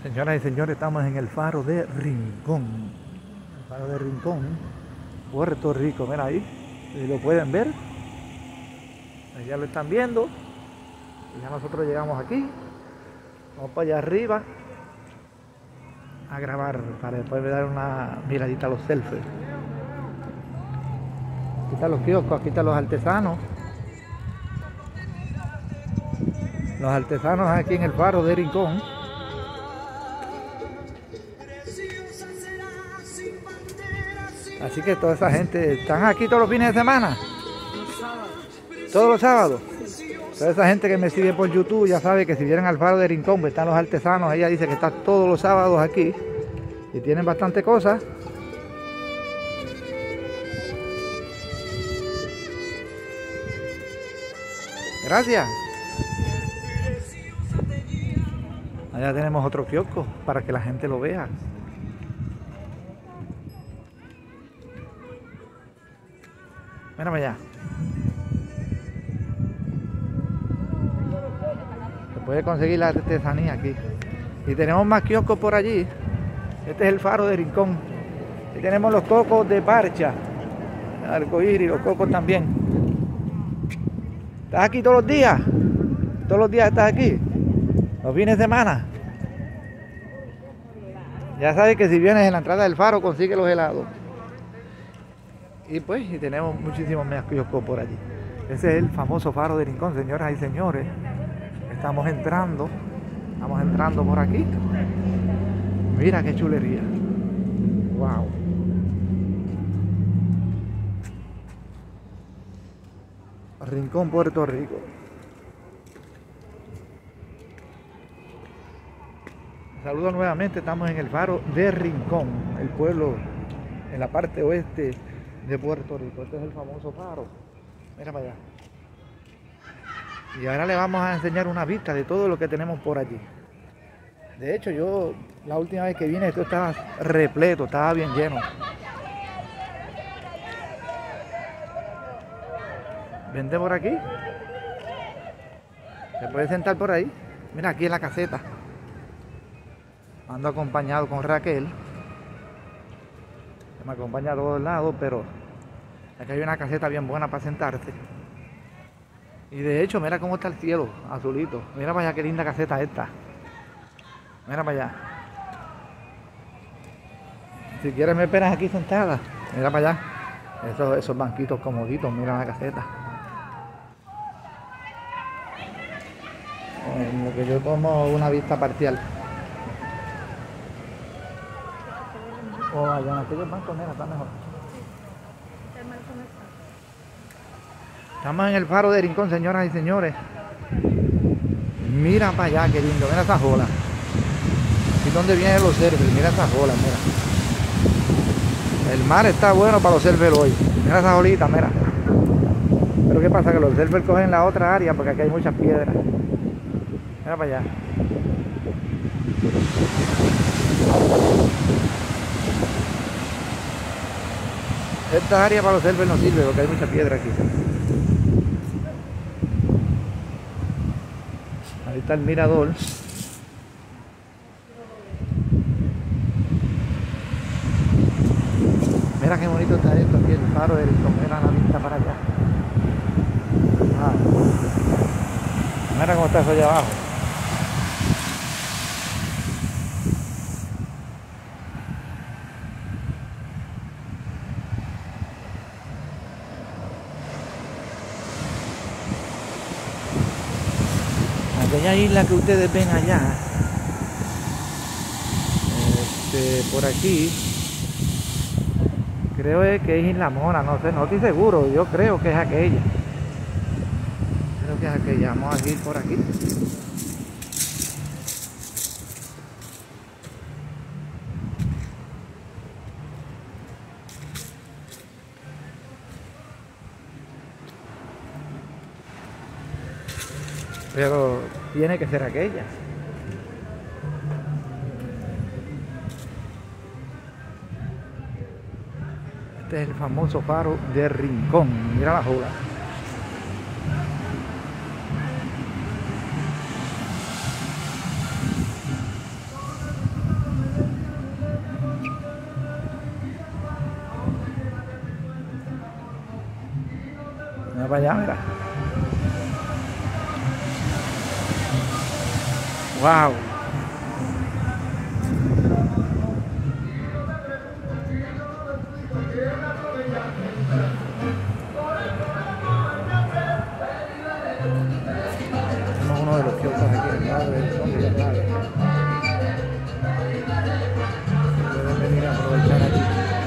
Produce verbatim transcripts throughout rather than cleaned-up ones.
Señoras y señores, estamos en el faro de Rincón. El faro de Rincón, Puerto Rico. Mira ahí, si lo pueden ver. Ahí ya lo están viendo. Y ya nosotros llegamos aquí. Vamos para allá arriba a grabar para después dar una miradita a los selfies. Aquí están los kioscos, aquí están los artesanos. Los artesanos aquí en el faro de Rincón. Así que toda esa gente, ¿están aquí todos los fines de semana? Todos los sábados. Toda esa gente que me sigue por YouTube ya sabe que si vienen al faro de Rincón, pues están los artesanos. Ella dice que está todos los sábados aquí y tienen bastante cosas. Gracias. Allá tenemos otro kiosco para que la gente lo vea. Mira para allá. Se puede conseguir la artesanía aquí. Y tenemos más kioscos por allí. Este es el faro de Rincón. Y tenemos los cocos de parcha. Arcoíris, los cocos también. ¿Estás aquí todos los días? ¿Todos los días estás aquí? ¿Los fines de semana? Ya sabes que si vienes en la entrada del faro consigue los helados. Y pues, y tenemos muchísimos más kioscos por allí. Ese es el famoso faro de Rincón, señoras y señores. Estamos entrando, estamos entrando por aquí. Mira qué chulería. Wow. Rincón, Puerto Rico. Saludos nuevamente, estamos en el faro de Rincón, el pueblo en la parte oeste de Puerto Rico. Este es el famoso faro. Mira para allá. Y ahora le vamos a enseñar una vista de todo lo que tenemos por allí. De hecho, yo la última vez que vine esto estaba repleto, estaba bien lleno. Vente por aquí. Se puede sentar por ahí. Mira, aquí en la caseta. Ando acompañado con Raquel. Me acompaña a todos lados, pero aquí hay una caseta bien buena para sentarse. Y de hecho, mira cómo está el cielo, azulito. Mira para allá qué linda caseta esta. Mira para allá. Si quieres me esperas aquí sentada. Mira para allá. Esos, esos banquitos comoditos, mira la caseta. En lo que yo tomo una vista parcial. O allá en aquellos bancos, mira, está mejor. Estamos en el faro de Rincón, señoras y señores. Mira para allá, qué lindo. Mira esas olas. Aquí donde vienen los surfers. Mira esas olas, mira. El mar está bueno para los surfers hoy. Mira esas olitas, mira. Pero ¿qué pasa? Que los surfers cogen la otra área porque aquí hay muchas piedras. Mira para allá. Esta área para los surfers no sirve porque hay mucha piedra aquí. Ahí está el mirador. Mira qué bonito está esto aquí, el faro de Rincón. Mira la vista para allá. Ah. Mira cómo está eso allá abajo. Aquella isla que ustedes ven allá, este, por aquí, creo que es Isla Mona, no sé, no estoy seguro, yo creo que es aquella. Creo que es aquella, vamos a ir por aquí. Pero tiene que ser aquella. Este es el famoso faro de Rincón. Mira la ola. para allá, mira. Wow. Tenemos uno de los kioscos aquí al lado del fondo del lago. Pueden venir a aprovechar aquí.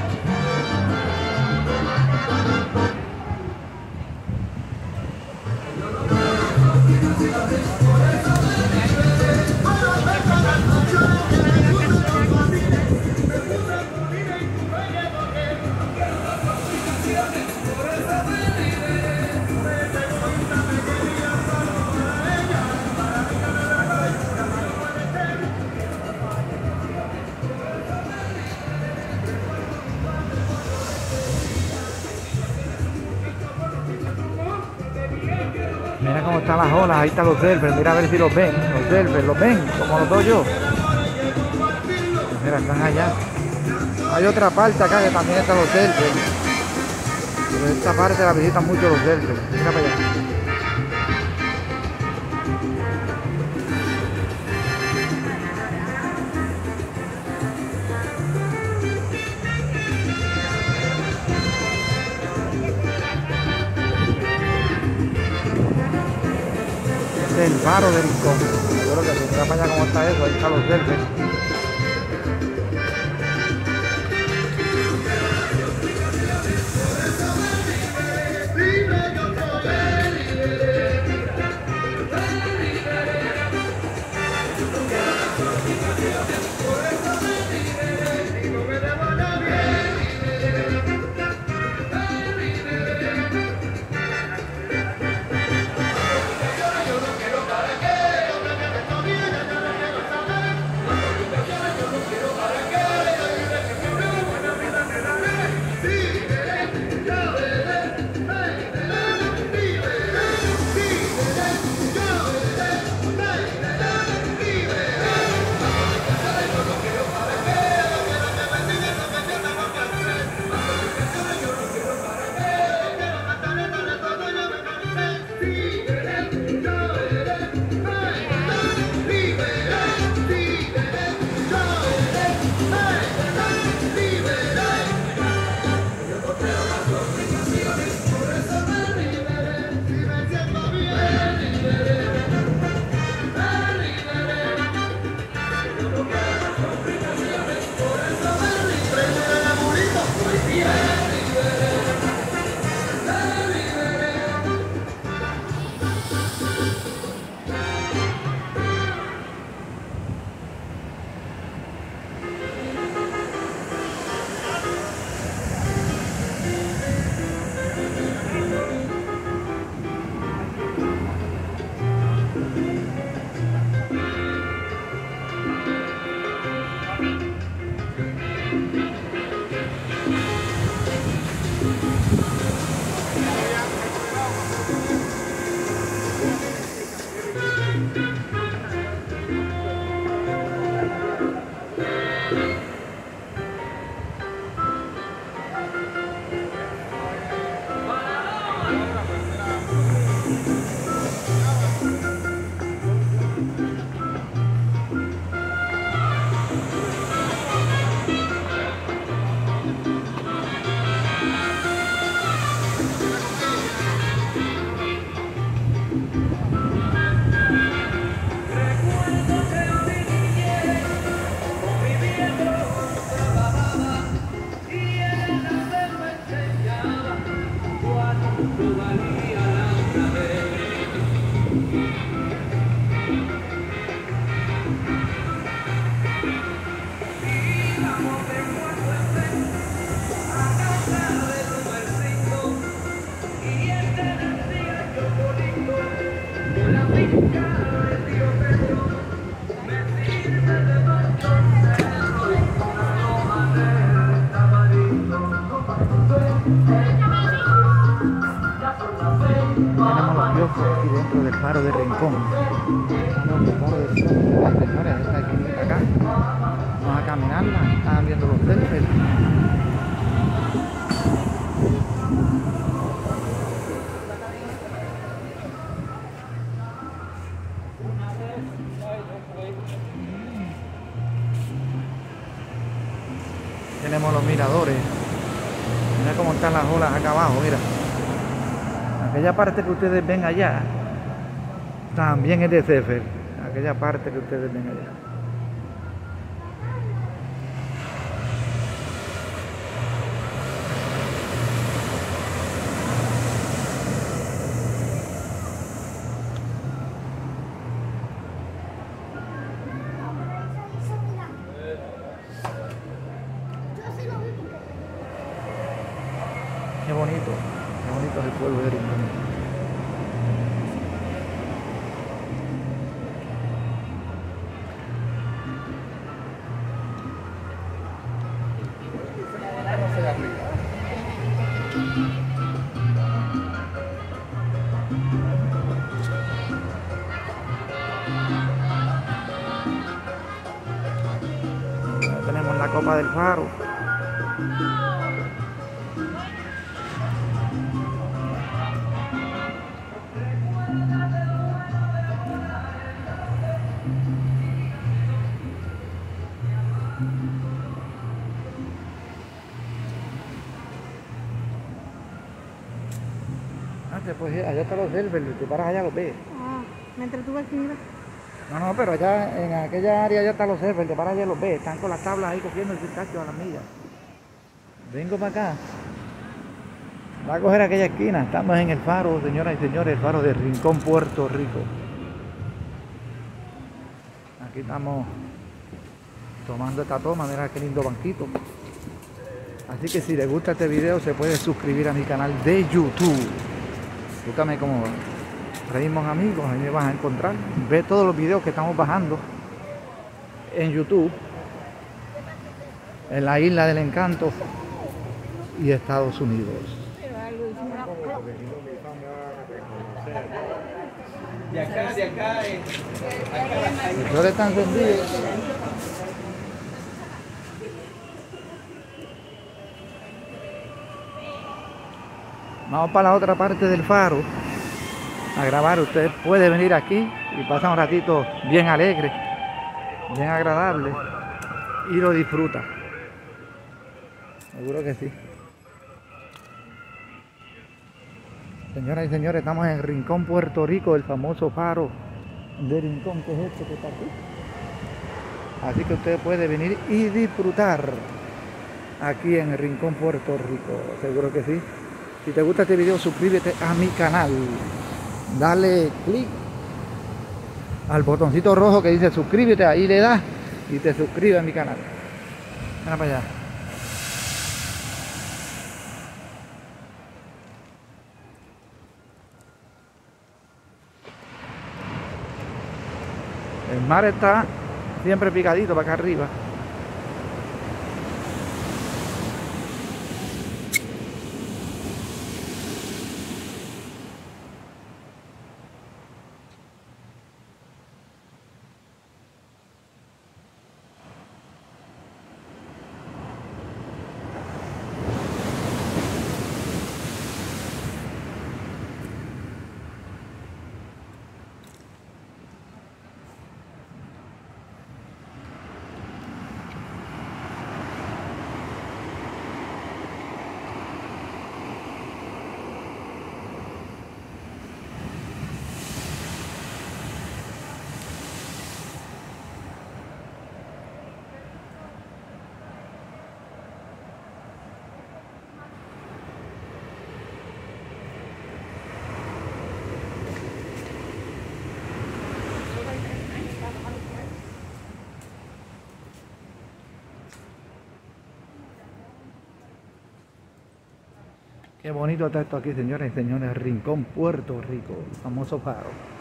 Mira cómo están las olas, ahí están los delfes, mira a ver si los ven, los delfes, los ven, como los doy yo. Pues mira, están allá. Hay otra parte acá que también están los delfes, pero esta parte la visitan mucho los delfes, mira para allá. El faro de Rincón. Yo creo que si mira para allá cómo está eso, ahí están los delfes. Aquí dentro del faro de Rincón. El faro de Rincón, señores, esta esquinita acá. Vamos a caminarla, están viendo los delfes. tenemos los miradores. Mira cómo están las olas acá abajo, mira. Aquella parte que ustedes ven allá también es de Sefer. Aquella parte que ustedes ven allá. Qué bonito, qué bonito es el pueblo de Rincón. Ya tenemos la copa del faro. Pues allá está los servers, te paras allá los ves. Ah, me entretuve aquí, mira. No, no, pero allá en aquella área allá están los servers, te paras allá los ves, están con las tablas ahí cogiendo el pistacho a las millas. Vengo para acá. Va a coger aquella esquina, estamos en el faro, señoras y señores, el faro de Rincón, Puerto Rico. Aquí estamos tomando esta toma, mira qué lindo banquito. Así que si les gusta este video se puede suscribir a mi canal de YouTube. Búscame como Reímos Amigos, ahí me vas a encontrar. Ve todos los videos que estamos bajando en YouTube, en la Isla del Encanto y Estados Unidos. De acá, de acá, eh, Los flores están encendidos. Vamos para la otra parte del faro a grabar. Usted puede venir aquí y pasar un ratito bien alegre, bien agradable y lo disfruta. Seguro que sí. Señoras y señores, estamos en Rincón, Puerto Rico, el famoso faro de Rincón, que es este que está aquí. Así que usted puede venir y disfrutar aquí en Rincón, Puerto Rico. Seguro que sí. Si te gusta este video, suscríbete a mi canal. Dale clic al botoncito rojo que dice suscríbete, ahí le das y te suscribes a mi canal. Mira para allá. El mar está siempre picadito para acá arriba. Qué bonito está esto aquí, señores y señores. Rincón, Puerto Rico, el famoso faro.